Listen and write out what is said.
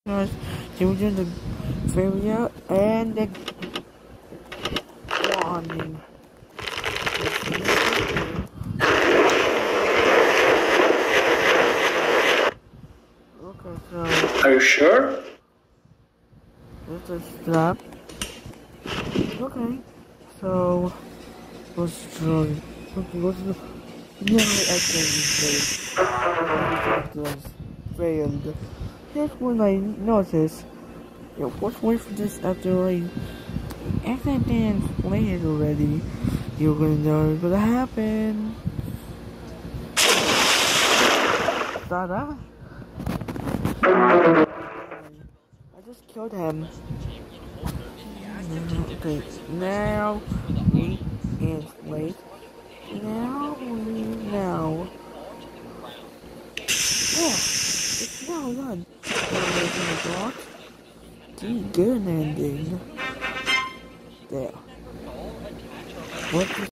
Children, the failure, and the warning. Okay, so Are you sure? let's just stop. Okay, so let's try. Okay, what's the no accident failed. That's when I noticed. What's wait for this after I accident failed already? You're gonna know what's gonna happen. Sarah? I just killed him. Okay, now we and wait. Now. Yeah, it's now done. Good ending. There. What